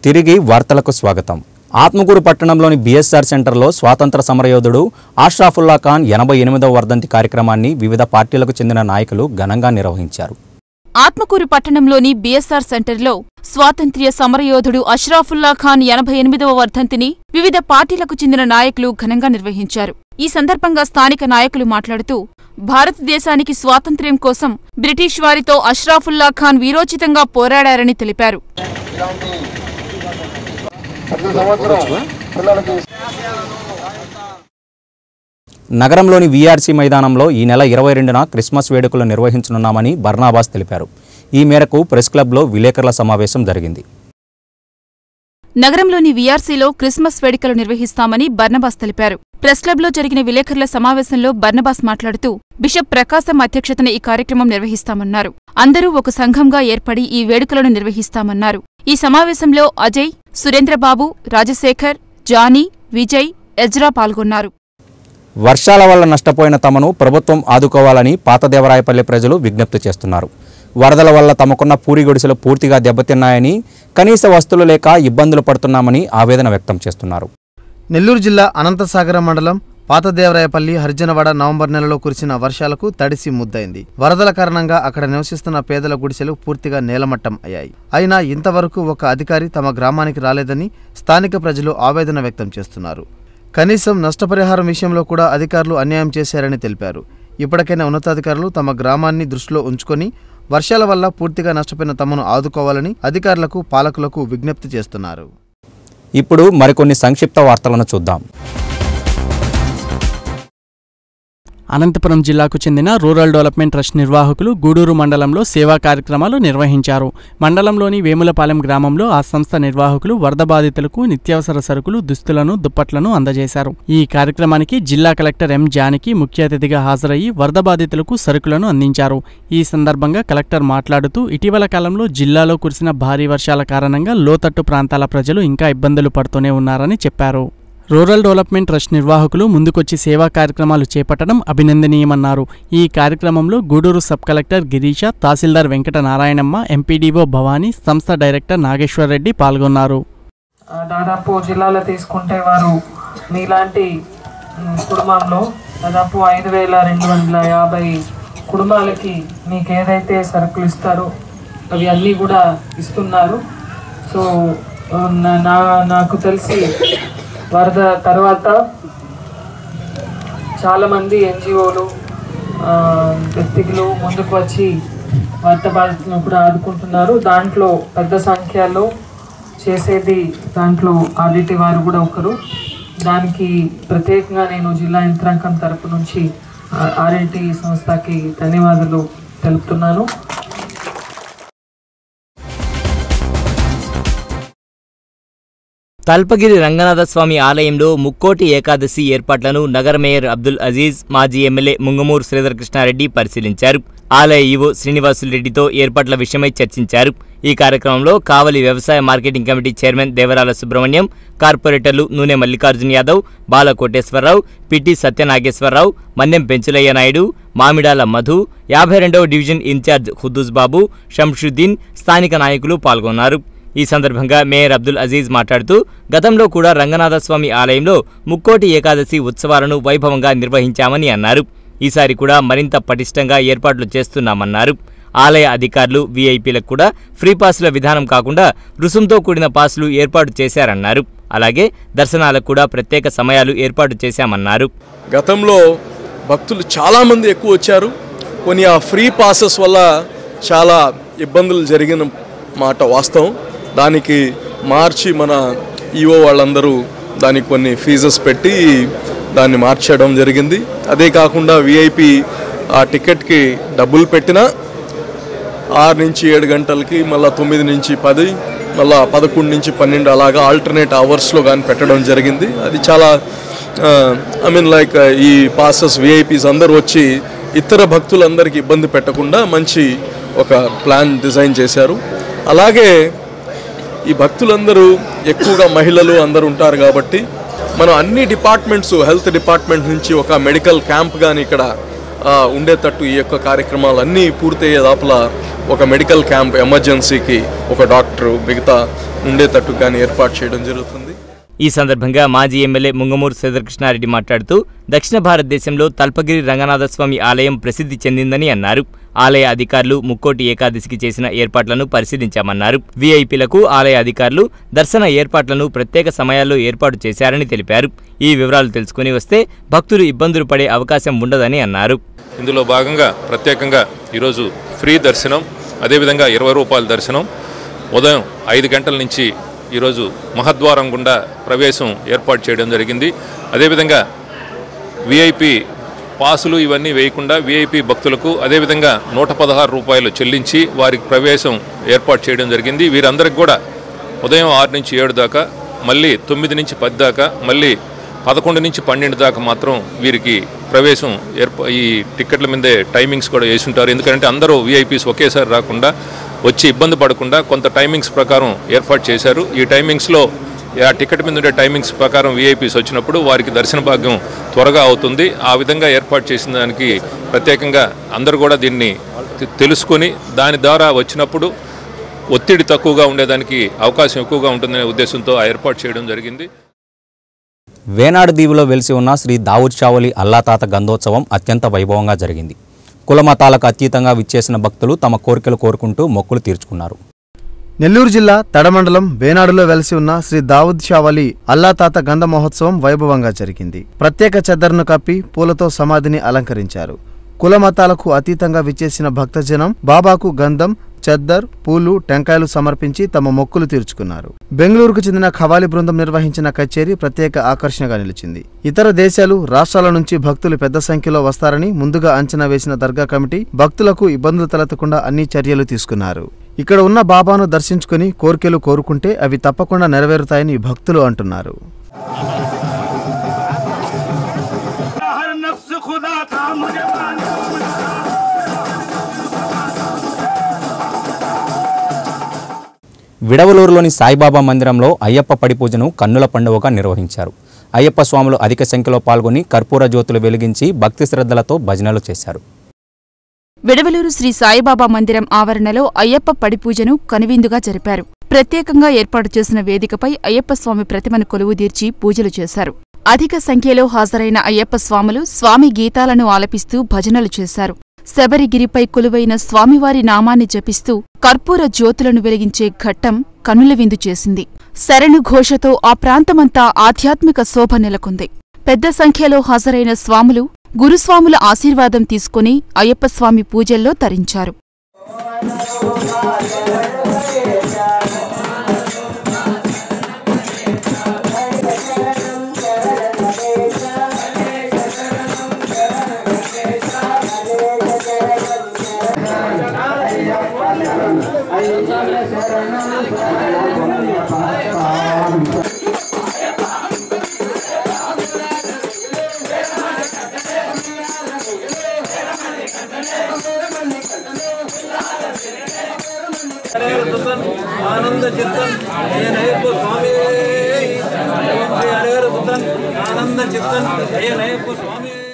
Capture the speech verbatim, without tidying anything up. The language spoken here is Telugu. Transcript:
తిరిగి వార్తలకు స్వాగతం. ఆత్మకూరు పట్టణంలోని బిఎస్ఆర్ సెంటర్లో స్వాతంత్ర సమరయోధుడు అష్రఫుల్లా ఖాన్ ఎనభై ఎనిమిదవ వర్ధంతి కార్యక్రమాన్ని వివిధ పార్టీలకు చెందిన నాయకులు ఘనంగా నిర్వహించారు. ఆత్మకూరు పట్టణంలోని బిఎస్ఆర్ సెంటర్లో స్వాతంత్ర్య సమరయోధుడు అష్రఫుల్లా ఖాన్ ఎనభై ఎనిమిదవ వర్ధంతిని వివిధ పార్టీలకు చెందిన నాయకులు ఘనంగా నిర్వహించారు. ఈ సందర్భంగా స్థానిక నాయకులు మాట్లాడుతూ భారతదేశానికి స్వాతంత్ర్యం కోసం బ్రిటిష్ వారితో అష్రఫుల్లా ఖాన్ వీరోచితంగా పోరాడారని తెలిపారు. నగరంలోని వీఆర్సీ మైదానంలో ఈ నెల ఇరవై రెండున క్రిస్మస్ వేడుకలు నిర్వహించనున్నామని బర్నాబాస్ తెలిపారు. ఈ మేరకు ప్రెస్ క్లబ్లో విలేకరుల సమావేశం జరిగింది. నగరంలోని వీఆర్సీలో క్రిస్మస్ వేడుకలు నిర్వహిస్తామని బర్నబాస్ తెలిపారు. ప్రెస్ క్లబ్లో జరిగిన విలేకరుల సమావేశంలో బర్నబాస్ మాట్లాడుతూ బిషప్ ప్రకాశం అధ్యక్షతన ఈ కార్యక్రమం నిర్వహిస్తామన్నారు. అందరూ ఒక సంఘంగా ఏర్పడి ఈ వేడుకలను నిర్వహిస్తామన్నారు. ఈ సమావేశంలో అజయ్, సురేంద్రబాబు, రాజశేఖర్, జానీ, విజయ్, ఎజ్రా పాల్గొన్నారు. వర్షాల వల్ల నష్టపోయిన తమను ప్రభుత్వం ఆదుకోవాలని పాతదేవరాయపల్లి ప్రజలు విజ్ఞప్తి చేస్తున్నారు. వరదల వల్ల తమకున్న పూరి గుడిసెలు పూర్తిగా దెబ్బతిన్నాయని, కనీస వస్తువులు లేక ఇబ్బందులు పడుతున్నామని ఆవేదన వ్యక్తం చేస్తున్నారు. నెల్లూరు జిల్లా అనంతసాగర మండలం పాతదేవరాయపల్లి హరిజనవాడ నవంబర్ నెలలో కురిసిన వర్షాలకు తడిసి ముద్దయింది. వరదల కారణంగా అక్కడ నివసిస్తున్న పేదల గుడిసెలు పూర్తిగా నేలమట్టం అయ్యాయి. అయినా ఇంతవరకు ఒక అధికారి తమ గ్రామానికి రాలేదని స్థానిక ప్రజలు ఆవేదన వ్యక్తం చేస్తున్నారు. కనీసం నష్టపరిహారం విషయంలో కూడా అధికారులు అన్యాయం చేశారని తెలిపారు. ఇప్పటికైనా ఉన్నతాధికారులు తమ గ్రామాన్ని దృష్టిలో ఉంచుకొని వర్షాల వల్ల పూర్తిగా నష్టపోయిన తమను ఆదుకోవాలని అధికారులకు, పాలకులకు విజ్ఞప్తి చేస్తున్నారు. ఇప్పుడు మరికొన్ని సంక్షిప్త వార్తలను చూద్దాం. అనంతపురం జిల్లాకు చెందిన రూరల్ డెవలప్మెంట్ ట్రస్ట్ నిర్వాహకులు గూడూరు మండలంలో సేవా కార్యక్రమాలు నిర్వహించారు. మండలంలోని వేములపాలెం గ్రామంలో ఆ సంస్థ నిర్వాహకులు వరద బాధితులకు నిత్యావసర సరుకులు, దుస్తులను, దుప్పట్లను అందజేశారు. ఈ కార్యక్రమానికి జిల్లా కలెక్టర్ ఎం జానకి ముఖ్య అతిథిగా హాజరయ్యి వరద బాధితులకు సరుకులను అందించారు. ఈ సందర్భంగా కలెక్టర్ మాట్లాడుతూ ఇటీవల కాలంలో జిల్లాలో కురిసిన భారీ వర్షాల కారణంగా లోతట్టు ప్రాంతాల ప్రజలు ఇంకా ఇబ్బందులు పడుతూనే ఉన్నారని చెప్పారు. రూరల్ డెవలప్మెంట్ ట్రస్ట్ నిర్వాహకులు ముందుకొచ్చి సేవా కార్యక్రమాలు చేపట్టడం అభినందనీయమన్నారు. ఈ కార్యక్రమంలో Gudur sub collector Girisha, tahsildar Venkata Narayanamma, MPDO Bhavani, సంస్థ డైరెక్టర్ నాగేశ్వర్ రెడ్డి పాల్గొన్నారు. దాదాపు జిల్లాలో తీసుకుంటే వారు మీలాంటి కుటుంబంలో దాదాపు ఐదు వేల రెండు వందల యాభై కుటుంబాలకి మీకు ఏదైతే సరుకులు ఇస్తారో అవి అన్నీ కూడా ఇస్తున్నారు. సో నా నాకు తెలిసి వరద తర్వాత చాలామంది ఎన్జిఓలు, వ్యక్తులు ముందుకు వచ్చి వరద బాధితులను కూడా ఆదుకుంటున్నారు. దాంట్లో పెద్ద సంఖ్యలో చేసేది దాంట్లో ఆర్డిటి వారు కూడా ఒకరు. దానికి ప్రత్యేకంగా నేను జిల్లా యంత్రాంగం తరపు నుంచి ఆర్డిటి సంస్థకి ధన్యవాదాలు తెలుపుతున్నాను. తల్పగిరి రంగనాథస్వామి ఆలయంలో ముక్కోటి ఏకాదశి ఏర్పాట్లను నగర మేయర్ అబ్దుల్ అజీజ్, మాజీ ఎమ్మెల్యే ముంగమూరు శ్రీధర్ కృష్ణారెడ్డి పరిశీలించారు. ఆలయ ఈవో శ్రీనివాసులరెడ్డితో ఏర్పాట్ల విషయమై చర్చించారు. ఈ కార్యక్రమంలో కావలి వ్యవసాయ marketing committee chairman Devarala Subrahmanyam, కార్పొరేటర్లు నూనె మల్లికార్జున యాదవ్, బాల కోటేశ్వరరావు, పిటి సత్యనాగేశ్వరరావు, మన్నెం పెంచులయ్య నాయుడు, మామిడాల మధు, యాభై రెండవ డివిజన్ ఇన్ఛార్జ్ హుద్దూస్ బాబు, షంషుద్దీన్, స్థానిక నాయకులు పాల్గొన్నారు. ఈ సందర్భంగా మేయర్ అబ్దుల్ అజీజ్ మాట్లాడుతూ గతంలో కూడా రంగనాథస్వామి ఆలయంలో ముక్కోటి ఏకాదశి ఉత్సవాలను వైభవంగా నిర్వహించామని అన్నారు. ఈసారి కూడా మరింత పటిష్టంగా ఏర్పాట్లు చేస్తున్నామన్నారు. ఆలయ అధికారులు, వీఐపీలకు కూడా ఫ్రీ పాసుల విధానం కాకుండా రుసుంతో కూడిన పాసులు ఏర్పాటు చేశారన్నారు. అలాగే దర్శనాలకు కూడా ప్రత్యేక సమయాలు ఏర్పాటు చేశామన్నారు. గతంలో భక్తులు చాలామంది ఎక్కువ వచ్చారు. కొన్ని ఆ ఫ్రీ పాసెస్ వల్ల చాలా ఇబ్బందులు జరిగిన మాట వాస్తవం. దానికి మార్చి మన ఈవో వాళ్ళందరూ దానికి కొన్ని ఫీజెస్ పెట్టి దాన్ని మార్చడం జరిగింది. అదే కాకుండా విఐపి ఆ టికెట్కి డబ్బులు పెట్టినా ఆరు నుంచి ఏడు గంటలకి, మళ్ళీ తొమ్మిది నుంచి పది, మళ్ళీ పదకొండు నుంచి పన్నెండు అలాగా ఆల్టర్నేట్ అవర్స్లో కానీ పెట్టడం జరిగింది. అది చాలా ఐ మీన్ లైక్ ఈ పాసెస్ విఐపీస్ అందరూ వచ్చి ఇతర భక్తులందరికీ ఇబ్బంది పెట్టకుండా మంచి ఒక ప్లాన్ డిజైన్ చేశారు. అలాగే ఈ భక్తులందరూ ఎక్కువగా మహిళలు అందరూ ఉంటారు కాబట్టి మనం అన్ని డిపార్ట్మెంట్స్, హెల్త్ డిపార్ట్మెంట్ నుంచి ఒక మెడికల్ క్యాంప్ కానీ ఇక్కడ ఉండేటట్టు ఈ యొక్క కార్యక్రమాలన్నీ పూర్తయ్యే లోపల ఒక మెడికల్ క్యాంప్, ఎమర్జెన్సీకి ఒక డాక్టరు, మిగతా ఉండేటట్టు కానీ ఏర్పాటు చేయడం జరుగుతుంది. ఈ సందర్భంగా మాజీ ఎమ్మెల్యే ముంగమూరు శ్రీధరకృష్ణారెడ్డి మాట్లాడుతూ దక్షిణ భారతదేశంలో తల్పగిరి రంగనాథస్వామి ఆలయం ప్రసిద్ధి చెందిందని అన్నారు. ఆలయ అధికారులు ముక్కోటి ఏకాదశికి చేసిన ఏర్పాట్లను పరిశీలించామన్నారు. వీఐపీలకు ఆలయ అధికారులు దర్శన ఏర్పాట్లను ప్రత్యేక సమయాల్లో ఏర్పాటు చేశారని తెలిపారు. ఈ వివరాలు తెలుసుకుని వస్తే భక్తులు ఇబ్బందులు పడే అవకాశం ఉండదని అన్నారు. ఇందులో భాగంగా ప్రత్యేకంగా ఈరోజు ఫ్రీ దర్శనం, అదేవిధంగా ఇరవై రూపాయల దర్శనం ఉదయం ఐదు గంటల నుంచి ఈరోజు మహద్వారం గుండా ప్రవేశం ఏర్పాటు చేయడం జరిగింది. అదేవిధంగా విఐపి పాసులు ఇవన్నీ వేయకుండా విఐపి భక్తులకు అదేవిధంగా నూట పదహారు రూపాయలు చెల్లించి వారికి ప్రవేశం ఏర్పాటు చేయడం జరిగింది. వీరందరికి కూడా ఉదయం ఆరు నుంచి ఏడు దాకా, మళ్ళీ తొమ్మిది నుంచి పది దాకా, మళ్ళీ పదకొండు నుంచి పన్నెండు దాకా మాత్రం వీరికి ప్రవేశం ఏర్పా ఈ టికెట్ల మీదే టైమింగ్స్ కూడా వేసి ఉంటారు. ఎందుకంటే అందరూ విఐపీస్ ఒకేసారి రాకుండా వచ్చి ఇబ్బంది పడకుండా కొంత టైమింగ్స్ ప్రకారం ఏర్పాటు చేశారు. ఈ టైమింగ్స్లో ఆ టికెట్ మీద ఉండే టైమింగ్స్ ప్రకారం విఐపీస్ వచ్చినప్పుడు వారికి దర్శన భాగ్యం త్వరగా అవుతుంది. ఆ విధంగా ఏర్పాటు చేసిన దానికి ప్రత్యేకంగా అందరూ కూడా దీన్ని తెలుసుకొని దాని ద్వారా వచ్చినప్పుడు ఒత్తిడి తక్కువగా ఉండేదానికి అవకాశం ఎక్కువగా ఉంటుందనే ఉద్దేశంతో ఆ ఏర్పాటు చేయడం జరిగింది. వేనాడు దీవిలో వెలిసి ఉన్న శ్రీ దావుద్ షావలి అల్లాతాత గంధోత్సవం అత్యంత వైభవంగా జరిగింది. కులమతాలకు అతీతంగా విచ్చేసిన భక్తులు తమ కోరికలు కోరుకుంటూ మొక్కులు తీర్చుకున్నారు. నెల్లూరు జిల్లా తడమండలం వేనాడులో వెలిసి ఉన్న శ్రీ దావుద్ షావలి అల్లాతాత గంధ మహోత్సవం వైభవంగా జరిగింది. ప్రత్యేక చెద్దరును కప్పి పూలతో సమాధిని అలంకరించారు. కులమతాలకు అతీతంగా విచ్చేసిన భక్తజనం బాబాకు గంధం, చెద్దర్, పూలు, టెంకాయలు సమర్పించి తమ మొక్కులు తీర్చుకున్నారు. బెంగళూరుకు చెందిన ఖవాలి బృందం నిర్వహించిన కచేరీ ప్రత్యేక ఆకర్షణగా నిలిచింది. ఇతర దేశాలు, రాష్ట్రాల నుంచి భక్తులు పెద్ద సంఖ్యలో వస్తారని ముందుగా అంచనా వేసిన దర్గా కమిటీ భక్తులకు ఇబ్బందులు తలెత్తకుండా అన్ని చర్యలు తీసుకున్నారు. ఇక్కడ ఉన్న బాబాను దర్శించుకుని కోరికలు కోరుకుంటే అవి తప్పకుండా నెరవేరుతాయని భక్తులు అంటున్నారు. విడవలూరులోని సాయిబాబా మందిరంలో అయ్యప్ప పడి పూజను కన్నుల పండువగా నిర్వహించారు. అయ్యప్ప స్వాములు అధిక సంఖ్యలో పాల్గొని కర్పూర జ్యోతులు వెలిగించి భక్తి శ్రద్ధలతో భజనలు చేశారు. విడవలూరు శ్రీ సాయిబాబా మందిరం ఆవరణలో అయ్యప్ప పడి పూజను కనువిందుగా జరిపారు. ప్రత్యేకంగా ఏర్పాటు చేసిన వేదికపై అయ్యప్ప స్వామి ప్రతిమను కొలువుదీర్చి పూజలు చేశారు. అధిక సంఖ్యలో హాజరైన అయ్యప్ప స్వాములు స్వామి గీతాలను ఆలపిస్తూ భజనలు చేశారు. శబరిగిరిపై కొలువైన స్వామివారి నామాన్ని జపిస్తూ కర్పూర జ్యోతులను వెలిగించే ఘట్టం కనుల విందు చేసింది. శరణు ఘోషతో ఆ ప్రాంతమంతా ఆధ్యాత్మిక శోభ నెలకొంది. పెద్ద సంఖ్యలో హాజరైన స్వాములు గురుస్వాముల ఆశీర్వాదం తీసుకుని అయ్యప్పస్వామి పూజల్లో తరించారు. आनंद चित्तन जय नयप्प स्वामी आनंद चित्तन जय नयप्प स्वामी।